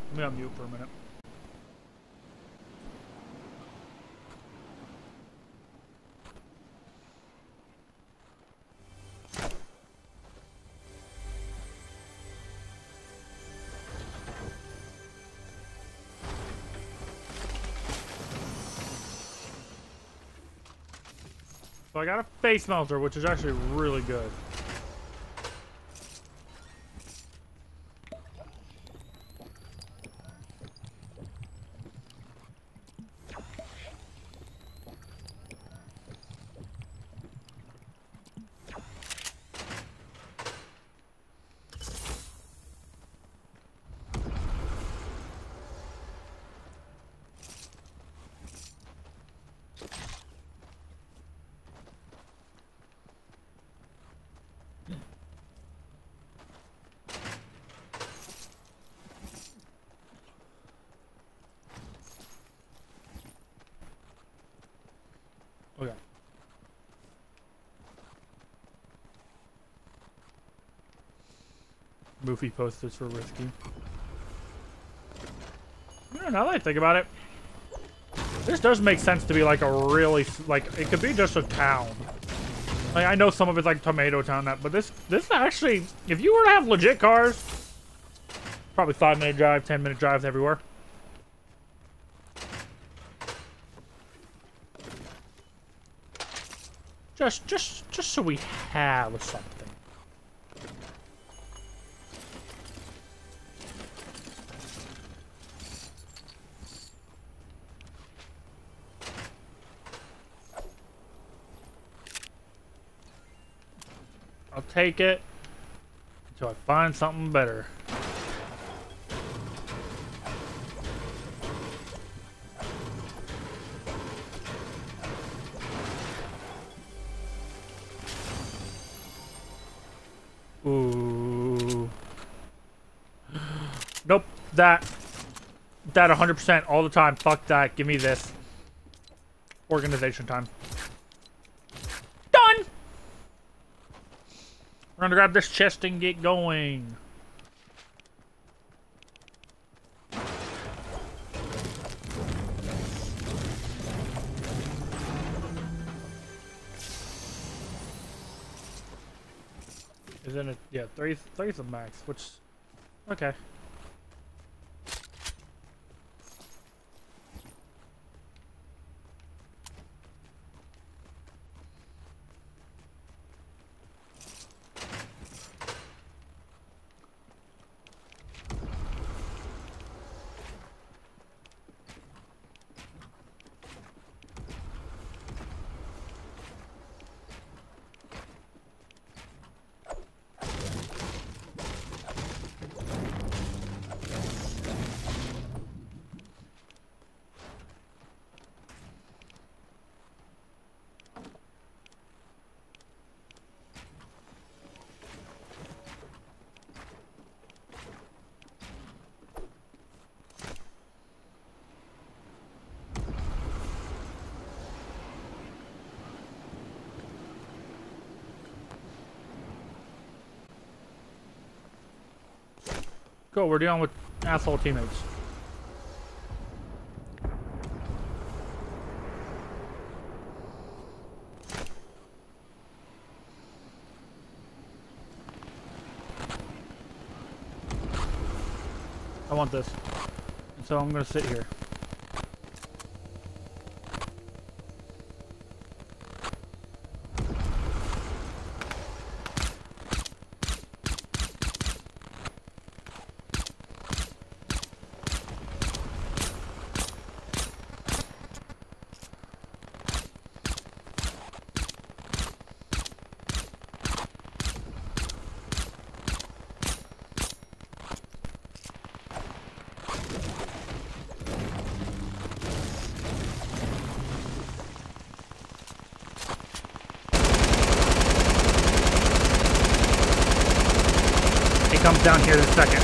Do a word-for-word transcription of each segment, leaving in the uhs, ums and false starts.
Let me on mute for a minute. So I got a face melter, which is actually really good. Okay. Movie posters for risky. I don't know, now that I think about it, this does make sense to be like a really, like, it could be just a town. Like, I know some of it's like Tomato Town, that, but this, this actually, if you were to have legit cars, probably five minute drive, ten minute drives everywhere. Just, just, just so we have something. I'll take it until I find something better. Ooh. Nope. That. That one hundred percent all the time. Fuck that. Give me this. Organization time. Done! We're gonna grab this chest and get going. Isn't it? Yeah, three, three's the max, which, okay. Cool, we're dealing with asshole teammates. I want this. And so I'm gonna sit here. Comes down here in a second.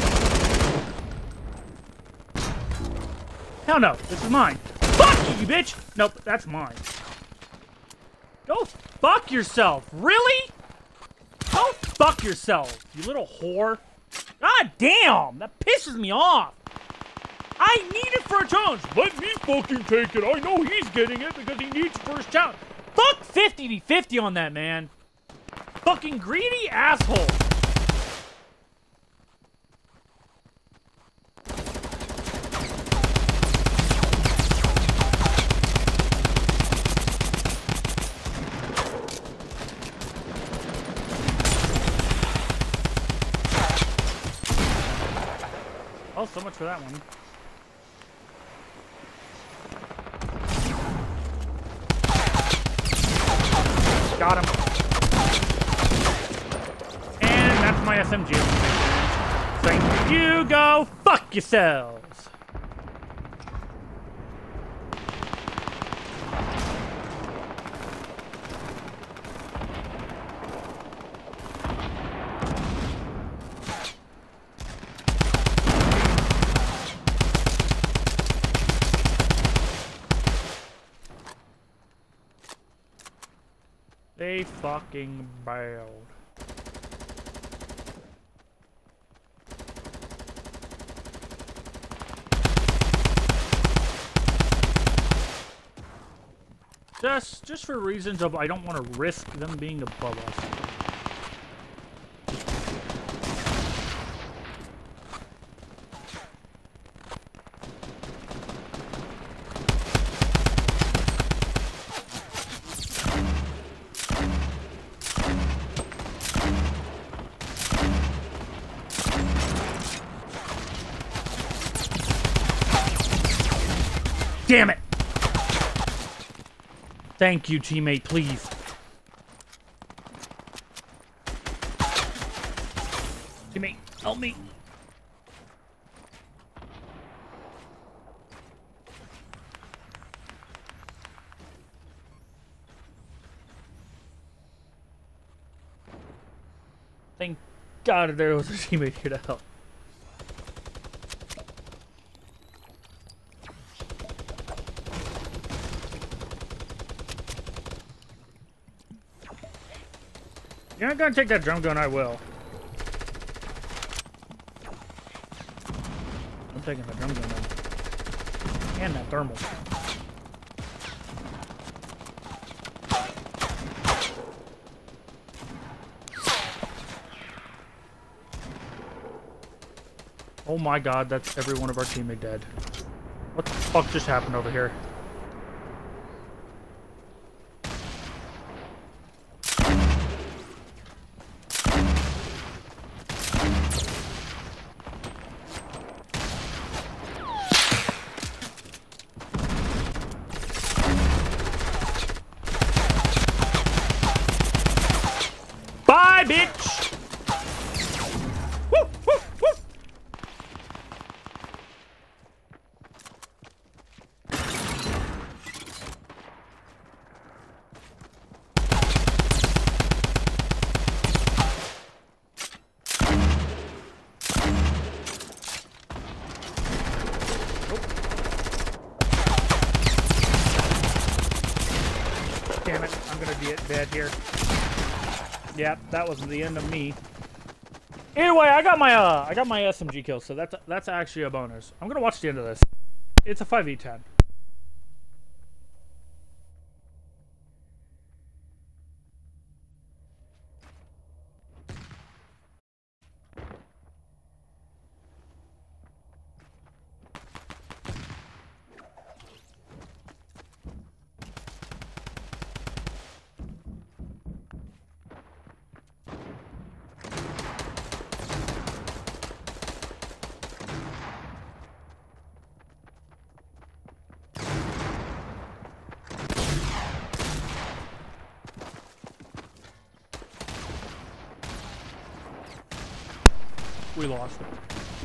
Hell no, this is mine. Fuck you, you bitch! Nope, that's mine. Go fuck yourself. Really? Go fuck yourself, you little whore. God damn, that pisses me off. I need it for a challenge. Let me fucking take it. I know he's getting it because he needs it for his challenge. Fuck fifty v fifty on that, man. Fucking greedy asshole. Oh, so much for that one. Got him. And that's my S M G. Saying, you go fuck yourselves. They fucking bailed. Just, just for reasons of I don't want to risk them being above us. Damn it! Thank you, teammate, please. Teammate, help me. Thank God there was a teammate here to help. You're not gonna take that drum gun, I will. I'm taking the drum gun then. And that thermal. Oh my God, that's every one of our teammates dead. What the fuck just happened over here? Bye, bitch! Woo, woo, woo. Damn it, I'm gonna be dead here. Yep, that was the end of me. Anyway, I got my uh, I got my S M G kill, so that's that's actually a bonus. I'm gonna watch the end of this. It's a five v ten. We lost it.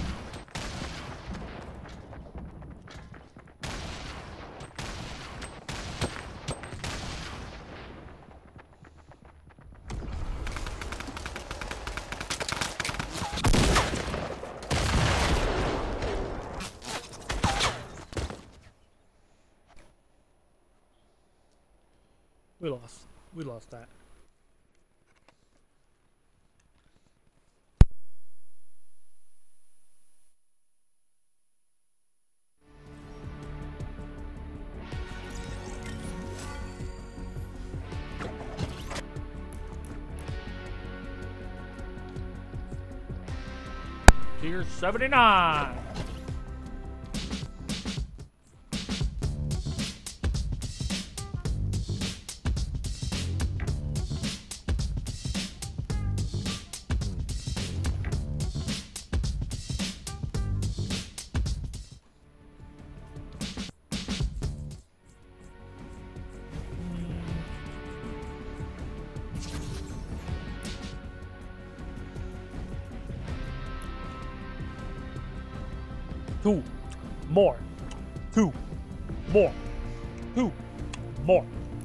We lost. We lost that. Tier seventy-nine. Two more. Two more. Two more.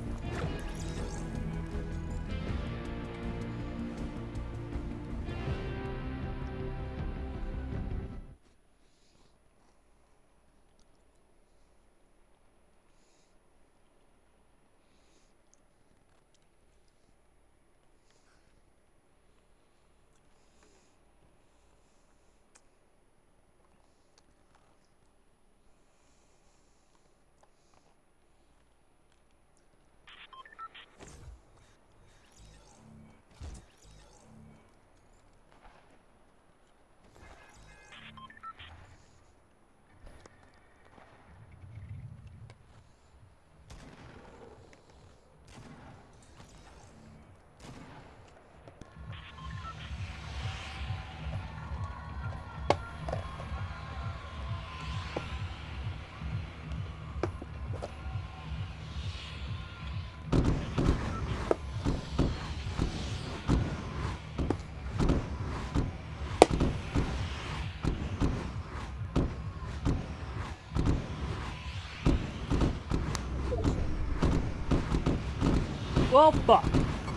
Well, fuck.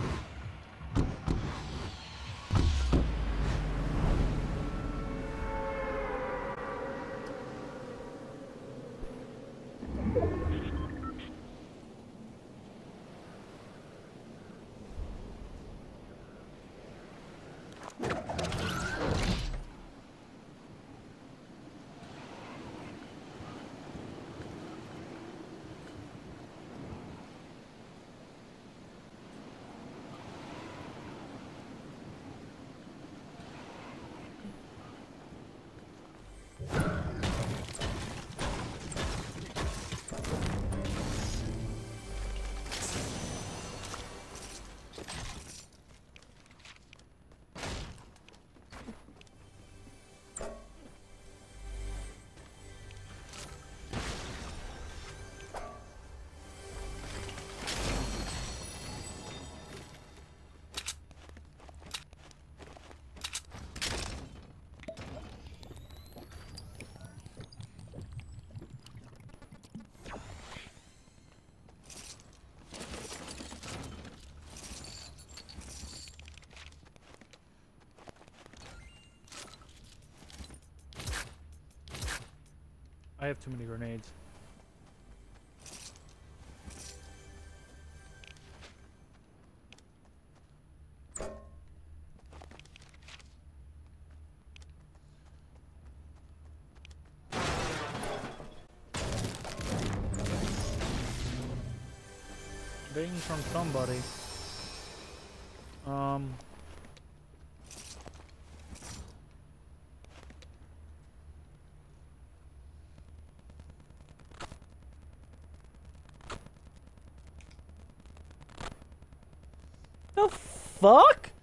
I have too many grenades. Ding from somebody. Um... The fuck?